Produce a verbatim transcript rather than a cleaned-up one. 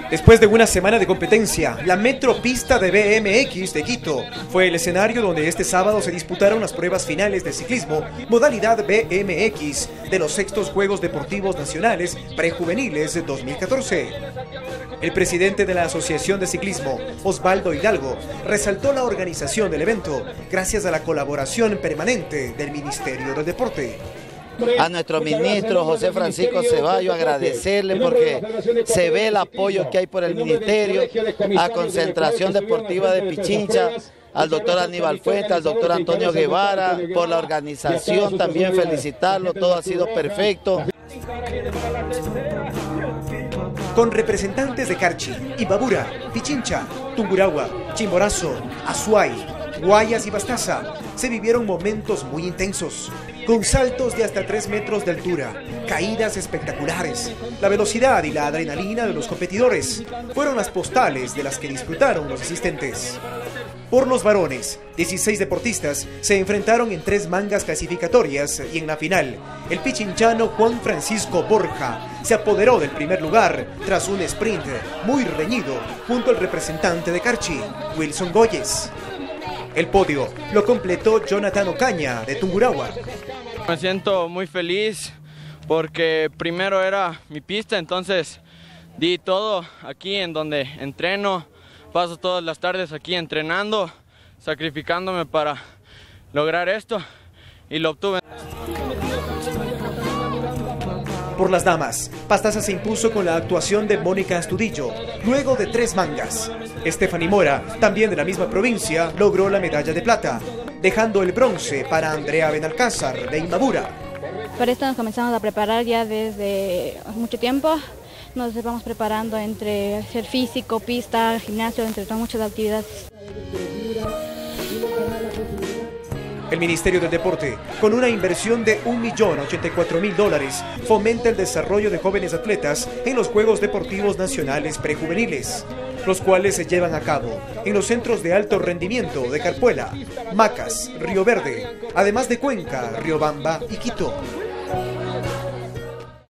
Después de una semana de competencia, la metropista de B M X de Quito fue el escenario donde este sábado se disputaron las pruebas finales de ciclismo, modalidad B M X, de los sextos Juegos Deportivos Nacionales Prejuveniles dos mil catorce. El presidente de la Asociación de Ciclismo, Osvaldo Hidalgo, resaltó la organización del evento gracias a la colaboración permanente del Ministerio del Deporte. A nuestro ministro José Francisco Ceballos agradecerle porque se ve el apoyo que hay por el ministerio, a Concentración Deportiva de Pichincha, al doctor Aníbal Fuentes, al doctor Antonio Guevara, por la organización también felicitarlo, todo ha sido perfecto. Con representantes de Carchi, Imbabura, Pichincha, Tungurahua, Chimborazo, Azuay, Guayas y Pastaza, se vivieron momentos muy intensos, con saltos de hasta tres metros de altura, caídas espectaculares. La velocidad y la adrenalina de los competidores fueron las postales de las que disfrutaron los asistentes. Por los varones, dieciséis deportistas se enfrentaron en tres mangas clasificatorias y en la final, el pichinchano Juan Francisco Borja se apoderó del primer lugar tras un sprint muy reñido junto al representante de Carchi, Wilson Goyes. El podio lo completó Jonathan Ocaña de Tungurahua. Me siento muy feliz porque primero era mi pista, entonces di todo aquí en donde entreno. Paso todas las tardes aquí entrenando, sacrificándome para lograr esto y lo obtuve. Por las damas, Pastaza se impuso con la actuación de Mónica Astudillo, luego de tres mangas. Stephanie Mora, también de la misma provincia, logró la medalla de plata, dejando el bronce para Andrea Benalcázar de Imbabura. Para esto nos comenzamos a preparar ya desde mucho tiempo. Nos vamos preparando entre hacer físico, pista, gimnasio, entre muchas actividades. El Ministerio del Deporte, con una inversión de un millón ochenta y cuatro mil dólares, fomenta el desarrollo de jóvenes atletas en los Juegos Deportivos Nacionales Prejuveniles, los cuales se llevan a cabo en los centros de alto rendimiento de Carpuela, Macas, Río Verde, además de Cuenca, Riobamba y Quito.